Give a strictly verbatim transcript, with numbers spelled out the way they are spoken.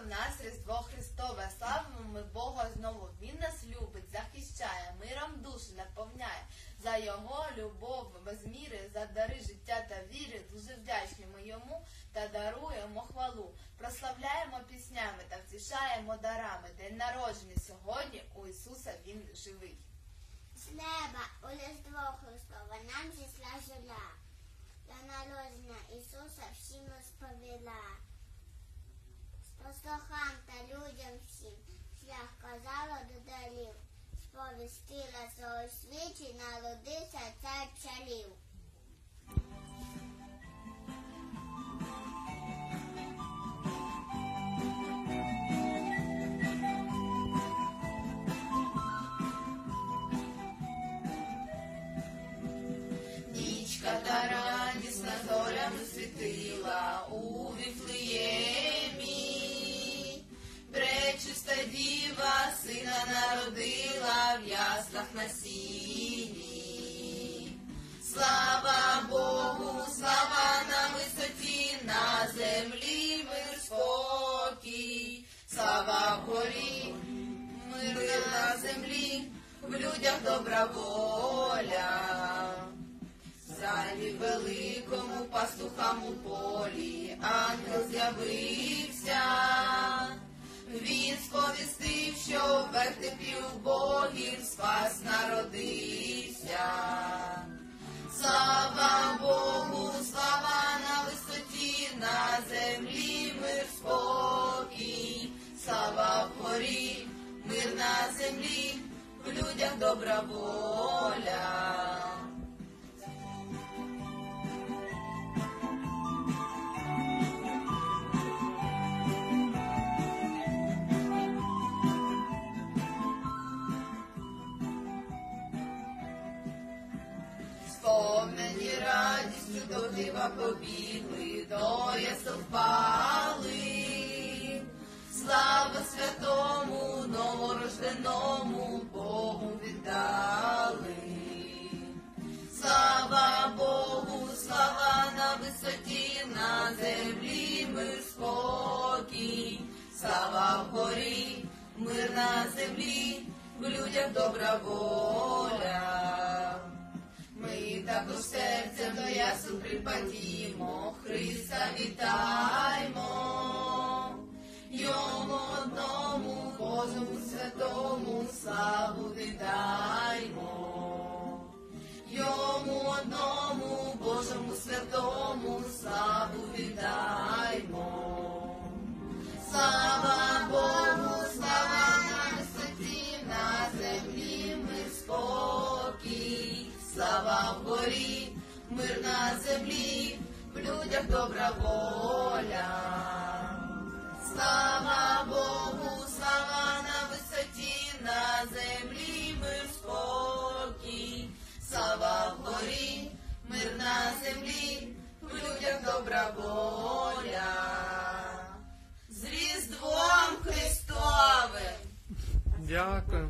нас Різдво Христове, славимо ми Бога знову. Він нас любить, захищає, миром душу наповняє. За Його любов без міри, за дари життя та віри, дуже вдячні ми Йому та даруємо хвалу. Прославляємо піснями та втішаємо дарами. День народження сьогодні у Ісуса Він живий. З неба у Різдво Христове нам зійшла зоря, для народження Ісуса всім розповіла. Пастухам та людям всім шлях казала до далів, сповістила свого світі, народився цар царів. Нічка та радісна зорями світила у Віфлеємі. Пречиста діва сина народила в яслах на сіні. Слава Богу, слава на висоті, на землі мир спокій. Слава вгорі, мир на землі, в людях добра воля. Залі великому пастухам у полі ангел з'явився. Він сповістив, що в вертепі у богів спас народився. Слава Богу, слава на висоті, на землі мир спокій. Слава вгорі, мир на землі, в людях добра воля. Сповнені радістю до дива побігли, до ясел впали. Слава святому, новорожденому Богу віддали. Слава Богу, слава на висоті, на землі мир спокій. Слава вгорі, мир на землі, в людях добра воля. Ми також серцем до ясел припадімо, Христа вітаймо. Йому одному, Божому святому, славу віддаймо. Йому одному, Божому святому, славу віддаймо. Слава Богу, слава на висоті, на землі мир спокій. Слава вгорі, мир на землі, в людях добра воля. Слава Богу, слава на висоті, на землі мир спокій. Слава вгорі, мир на землі, в людях добра воля. З Різдвом Христовим! Дякую.